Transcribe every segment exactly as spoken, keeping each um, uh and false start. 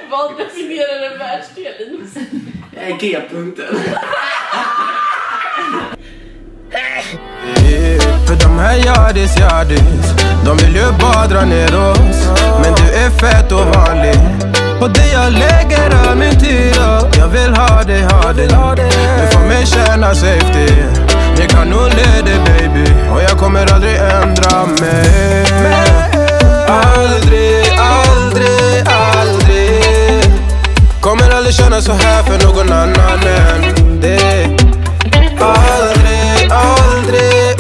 Vad definierar en världsdel? G-punkten. För de här yardis, yardis, de vill ju bara dra ner oss. Men du är fett och vanlig, och det jag lägger av min tid. Jag vill ha dig, ha dig. Du får mig känna safety. Vi kan nog leda baby, och jag kommer aldrig ändra mig. Aldrig, aldrig, aldrig. Kommer aldrig känna så här för någon annan än dig. Aldrig, aldrig,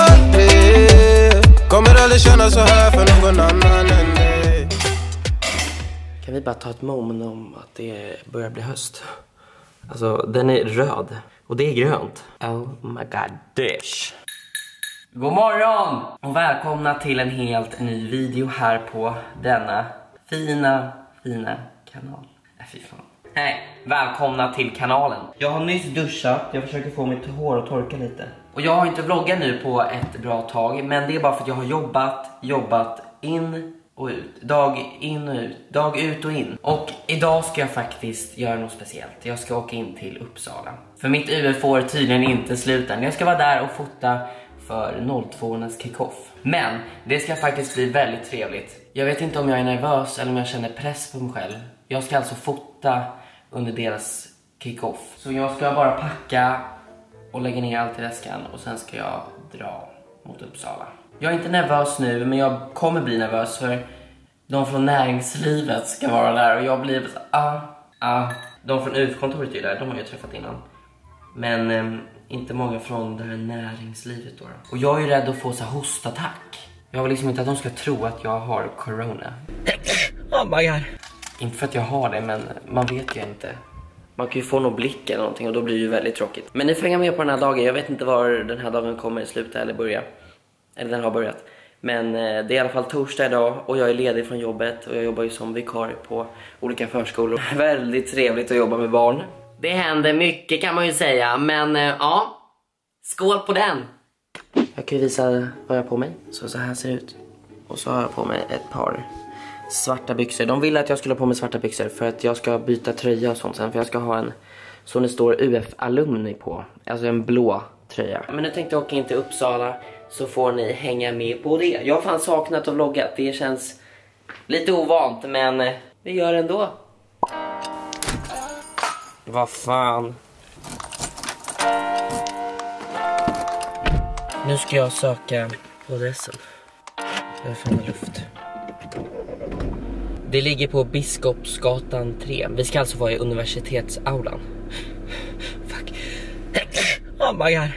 aldrig. Kommer aldrig känna så här för någon annan än dig. Kan vi bara ta ett moment om att det börjar bli höst? Alltså, den är röd. Och det är grönt. Oh my god, dish. God morgon! Och välkomna till en helt ny video här på denna fina, fina kanal. Äh, fy fan. Hej, välkomna till kanalen. Jag har nyss duschat, jag försöker få mitt hår att torka lite. Och jag har inte vloggat nu på ett bra tag, men det är bara för att jag har jobbat, jobbat in och ut. Dag in och ut, dag ut och in. Och idag ska jag faktiskt göra något speciellt. Jag ska åka in till Uppsala. För mitt U F får tydligen inte sluta. Jag ska vara där och fota för noll två-ornas kick-off. Men det ska faktiskt bli väldigt trevligt. Jag vet inte om jag är nervös eller om jag känner press på mig själv. Jag ska alltså fota under deras kick-off. Så jag ska bara packa och lägga ner allt i väskan. Och sen ska jag dra mot Uppsala. Jag är inte nervös nu, men jag kommer bli nervös för de från näringslivet ska vara där. Och jag blir så ah, ah. De från U F-kontoret är där, de har jag träffat innan. Men eh, inte många från det här näringslivet då. Och jag är ju rädd att få så här hostattack. Jag vill liksom inte att de ska tro att jag har corona. Oh my god. Inte för att jag har det, men man vet ju inte. Man kan ju få någon blick eller någonting och då blir det ju väldigt tråkigt. Men ni får hänga med på den här dagen. Jag vet inte var den här dagen kommer sluta eller börja. Eller den har börjat. Men eh, det är i alla fall torsdag idag och jag är ledig från jobbet. Och jag jobbar ju som vikarie på olika förskolor. Väldigt trevligt att jobba med barn. Det händer mycket kan man ju säga. Men eh, ja, skål på den! Jag kan ju visa vad jag har på mig. Så så här ser det ut. Och så har jag på mig ett par svarta byxor. De ville att jag skulle ha på mig svarta byxor för att jag ska byta tröja och sånt sen. För jag ska ha en, så det står U F-alumni på. Alltså en blå tröja. Men nu tänkte jag åka in till Uppsala, så får ni hänga med på det. Jag har fan saknat att vlogga. Det känns lite ovant, men vi gör det ändå. Vad fan. Nu ska jag söka på adressen. Jag får luft. Det ligger på Biskopsgatan tre. Vi ska alltså vara i universitetsaulan. Fuck. Oh my god.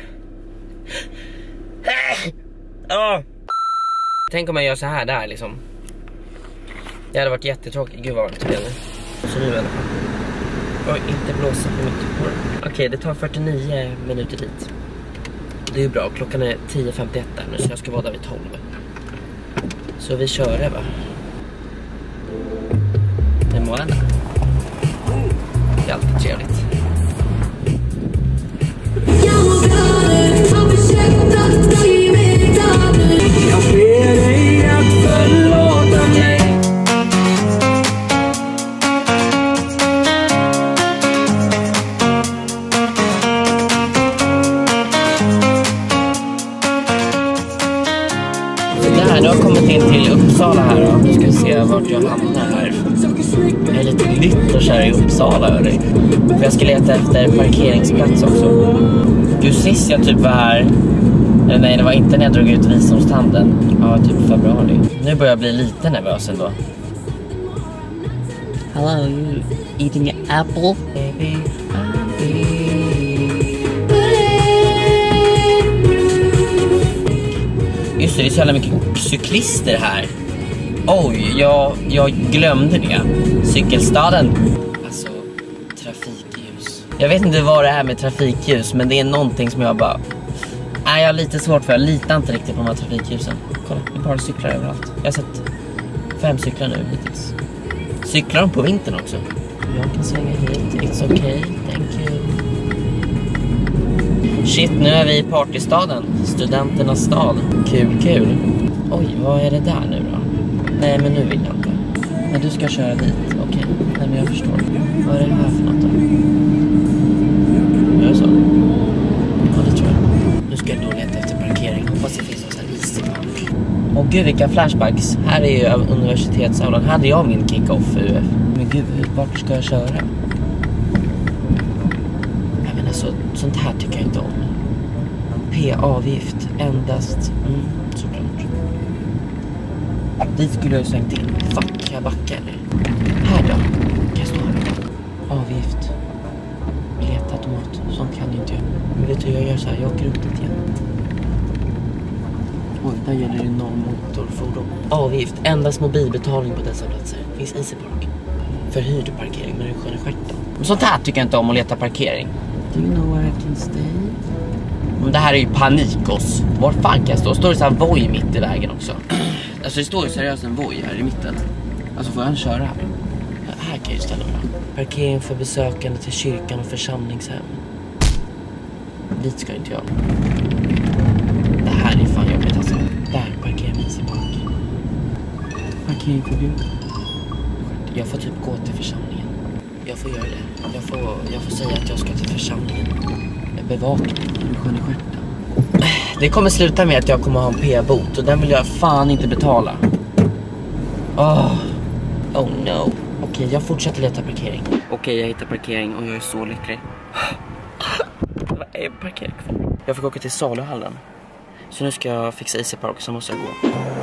Oh. Tänk om jag gör så här där liksom. Det hade varit jättetråkigt. Gud vad varmt det nu. Så nu i alla fall. Oj, inte blåsa på mitt hår. Okej, okay, det tar fyrtionio minuter dit. Det är ju bra. Klockan är tio femtioett där nu, så jag ska vara där vid tolv. Så vi kör det, va? Det är målen där. Det är alltid trevligt. Jag ber dig att förlåta mig. Nu har jag kommit in till Uppsala här då. Nu ska vi se vart jag hamnar här. Jag är lite nytt och kör i Uppsala, hörru. För jag ska leta efter parkeringsplats också. Just sist jag typ var här. Eller nej, det var inte när jag drog ut visdomstanden. Ja, typ februari. Nu börjar jag bli lite nervös ändå. Hello, you eating an apple? Baby, just det, det är så jävla mycket cyklister här. Oj, jag, jag glömde det. Cykelstaden. Alltså, trafikljus. Jag vet inte vad det är med trafikljus, men det är någonting som jag bara... Nej, jag har lite svårt för. Jag litar inte riktigt på de här trafikljusen. Kolla, det är bara cyklar överallt. Jag har sett fem cyklar nu hittills. Cyklar de på vintern också? Jag kan svänga hit. It's okay, thank you. Shit, nu är vi i partystaden. Studenternas stad. Kul, kul. Oj, vad är det där nu då? Nej, men nu vill jag inte. Men du ska köra dit, okej. Okay. men jag förstår. Vad är det här för något då? Är det så? Ja, det tror jag. Nu ska jag nog leta efter parkering. Hoppas det finns någon sån här ispark. Åh gud, vilka flashbacks. Här är ju universitetsaulan. Här hade jag min kick-off U F. Men gud, vart ska jag köra? Jag menar så, sånt här tycker jag inte om. P-avgift, endast. Mm, såklart. Dit skulle jag svängt in. Fuck, jag backar eller? Här då? Kan jag stå här? Avgift. Biljettautomat. Sånt kan jag inte göra. Men vet du, jag gör så här. Jag åker upp dit igen. Oj, där gäller det någon motorfordon. Avgift. Endast mobilbetalning på dessa platser. Finns Easy Park. Förhyrd parkering med den sköna stjärten. Men sånt här tycker jag inte om att leta parkering. Do you know where I can stay? Men det här är ju panikos. Var fan kan jag stå? Står det så här Voi mitt i vägen också? Alltså det står ju seriöst en Voi här i mitten. Alltså får han köra här? Här kan jag ju ställa mig. Parkering för besökande till kyrkan och församlingshem. Dit ska inte jag. Det här är fan jobbigt alltså. Där parkerar Easy Park. Parkering förbjudet. Jag får typ gå till församlingen. Jag får göra det. Jag får, jag får säga att jag ska till församlingen. Bevaka mig. Du sköna stjärten. Det kommer sluta med att jag kommer ha en p-bot. Och den vill jag fan inte betala. Oh, oh no. Okej, jag fortsätter leta parkering. Okej, jag hittar parkering och jag är så lycklig. Vad är parkering kvar? Jag fick åka till saluhallen. Så nu ska jag fixa Easy Park, så måste jag gå.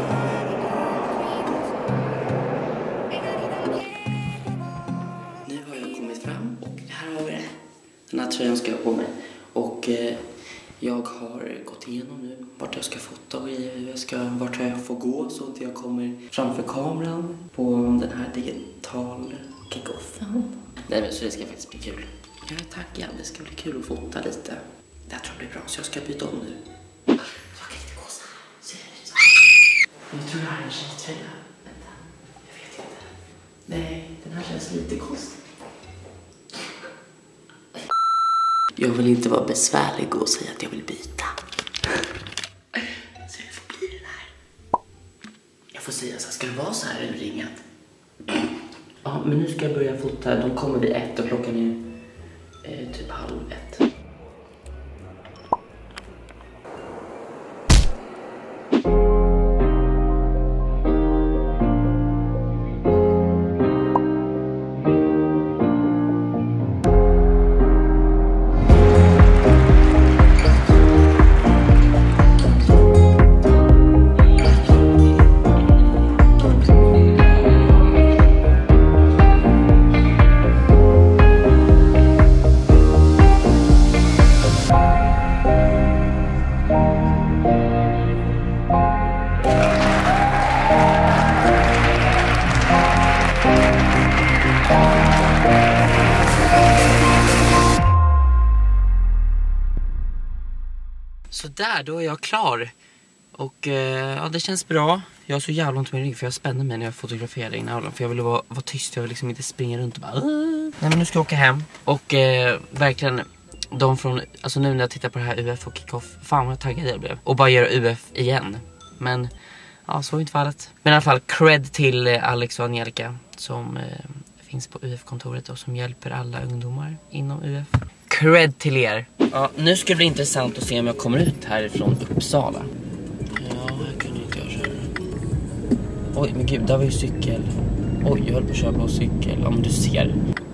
Nu har jag kommit fram och här har vi det. Den här tröjan ska jag på mig. Och eh, jag har gått igenom nu vart jag ska fota och jag ska, vart jag får gå så att jag kommer framför kameran på den här digital kick-offen. Nej men så det ska faktiskt bli kul. Jag är taggad, det ska bli kul att fota lite. Det här tror jag blir bra så jag ska byta om nu. Jag kan inte gå så här. Ser det så här? Jag tror det här är en tjejtröja. Vänta, jag vet inte. Nej, den här känns lite konstig. Jag vill inte vara besvärlig och säga att jag vill byta. Så det får bli den här. Jag får säga så här, ska det vara så här urringat? Ja, men nu ska jag börja fota. De kommer vid ett och klockan är eh, typ halv ett. Så där, då är jag klar. Och eh, ja, det känns bra. Jag har så jävla ont med rygg för jag spänner mig när jag fotograferar in alla. För jag vill vara, vara tyst, jag vill liksom inte springa runt och bara Åh! Nej men nu ska jag åka hem. Och eh, verkligen de från, alltså nu när jag tittar på det här U F och kick-off, fan vad taggad jag blev. Och bara göra U F igen. Men ja, så är inte fallet. Men i alla fall, cred till eh, Alex och Angelica som eh, finns på U F-kontoret och som hjälper alla ungdomar inom U F. Cred till er. Ja, nu ska det bli intressant att se om jag kommer ut härifrån Uppsala. Ja, här kunde inte jag köra. Oj, men gud, där var ju cykel. Oj, jag höll på att köra på cykel. Ja, men du ser.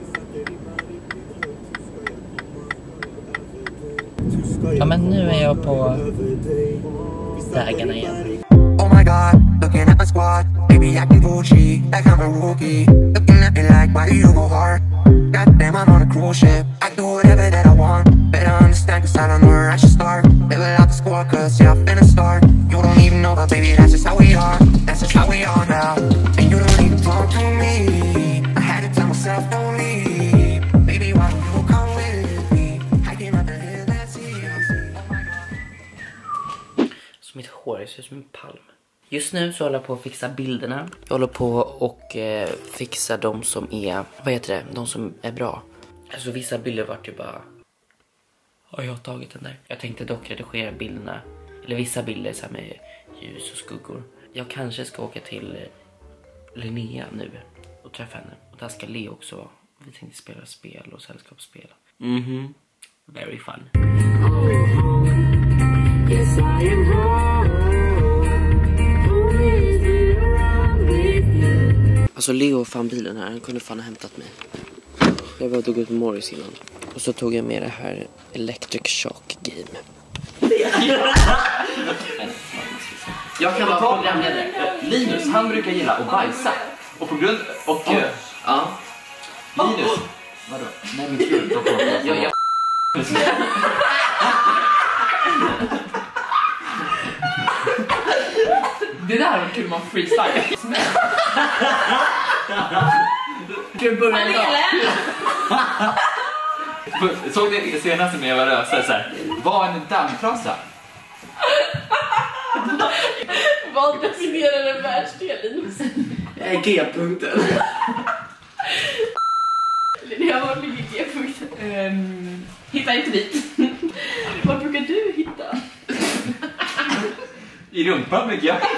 Ja, men nu är jag på vägarna igen. Oh my god, looking at my squad. Baby, acting Gucci, like I'm a rookie. Looking at me like, why do you go hard? Goddamn, I'm on a cruise ship. I do whatever that I want. Better understand, cause I don't know where I should start. Level out the score, cause yeah, I've been a star. You don't even know, but baby, that's just how we are. That's just how we are now. And you don't even talk to me. I had to tell myself, don't leave. Baby, why don't you come with me? I came out the hill, that's easy. Oh my god. Så mitt hår ser ut som en palm. Just nu så håller jag på att fixa bilderna. Jag håller på och eh, fixa de som är, vad heter det, de som är bra. Alltså vissa bilder vart ju bara, har jag tagit den där? Jag tänkte dock redigera bilderna, eller vissa bilder så här med ljus och skuggor. Jag kanske ska åka till Linnea nu och träffa henne. Och där ska Leo också vara. Vi tänkte spela spel och sällskapsspel. Mhm. Very fun. Alltså Leo fann bilen här. Han kunde fan ha hämtat mig. Jag var och tog ut Morris innan. Och så tog jag med det här Electric Shock Game. Jag kan vara programledare. Linus, han brukar gilla att bajsa. Och på grund... Och... Ja. ja. Linus. Vadå? Nej men gud. Jag... jag... Det där var kul man freestyle. Du börjar då. Såg det senaste med jag var rösa så här. Vad en dammtrasa? Vad definierar en världsdel, Linus? G-punkten. Linnea, var ligger G-punkten? Um, hitta inte dit. Vad brukar du hitta? I rumpan mycket jag.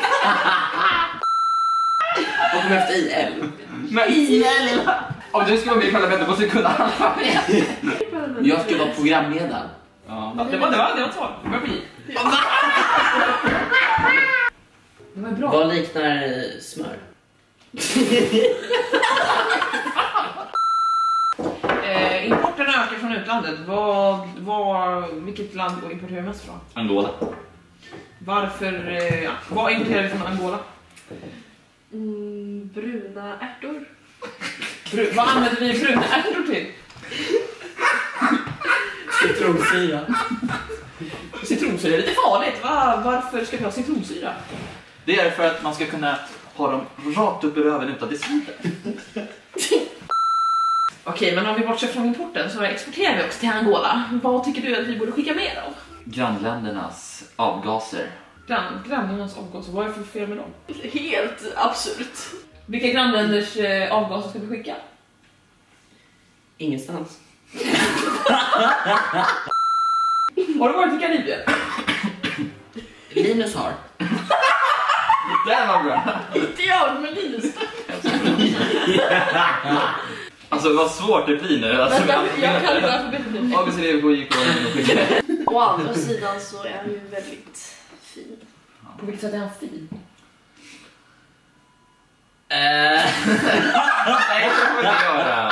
Och kom efter I L. Men I L. Om du ska vara med i parlamentet måste du kunna alfabet. Jag ska vara programledare. Ja. Det var det var det var svar. Det var bli. Det var bra. Vad liknar smör? eh, importen ökar från utlandet. Vad vad vilket land importerar mest från? Angola. Varför eh, ja, vad importerar vi från Angola? Mm, bruna ärtor. Bru, vad använder vi bruna ärtor till? Citronsyra. Citronsyra är lite farligt. Va? Varför ska vi ha citronsyra? Det är för att man ska kunna ha dem rakt upp i röven utan det sliter. Okej, men om vi bortser från importen så exporterar vi också till Angola. Vad tycker du att vi borde skicka mer av? Grannländernas avgaser. Grann, grannländernas avgaser, vad är det för fel med dem? Helt absurt. Vilka grannländers eh, avgaser ska vi skicka? Ingenstans. Har du varit i Karibien? Linus har. Det var bra. Inte jag, men Linus. Alltså vad svårt det blir nu. Alltså, Vänta, jag kan det för bättre. A B C D K J K och Å andra sidan så är han ju väldigt fin. På vilket sätt är han fin? Eh. Nej, det får vi inte göra.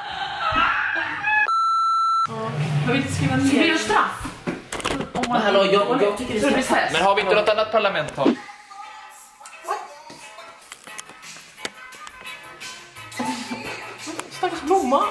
Har vi inte skrivit ner? Ska vi göra straff? Men hallå, jag, jag tycker det är så här. Men har vi inte något annat parlament här? Stackars blomma.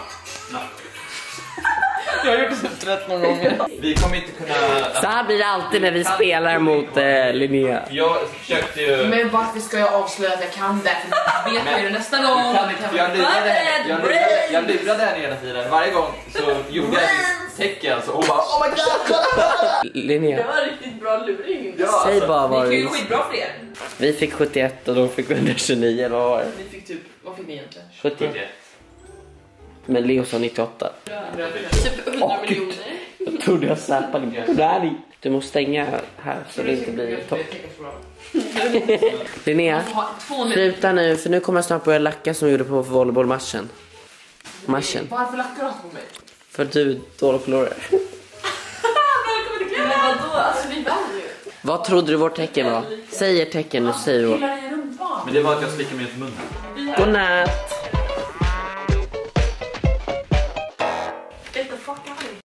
Jag har gjort det rätt många gånger. Vi kommer inte kunna... Så här blir det alltid när vi spelar mot eh, Linnea. Jag försökte ju... Men varför ska jag avslöja att jag kan det? För vet jag ju det nästa gång. Kan inte, för jag lurade henne. Jag lurade, jag lurade henne hela tiden. Varje gång så gjorde jag ett tecken så hon bara oh my god. Linnea, Det var riktigt bra luring. Ja, säg bara Det vad gick ju vi... skitbra för er. Vi fick sjuttioett och de fick hundratjugonio, eller vad var det? Ni fick typ, vad fick ni egentligen? sjuttioett. Men Leo sa nittioåtta. Typ hundra miljoner. Jag trodde jag snappade mig. Du måste stänga här så det inte blir topp. Linnea, sluta nu för nu kommer jag snart börja lacka som jag gjorde på volleybollmatchen. Matchen. Varför lackar du på mig? För du är dålig förlorare. Men vadå? Alltså vi vann ju. Vad trodde du vårt tecken var? Säg ert tecken nu, säg då. Men det var att jag slickade mig i munnen. Godnatt.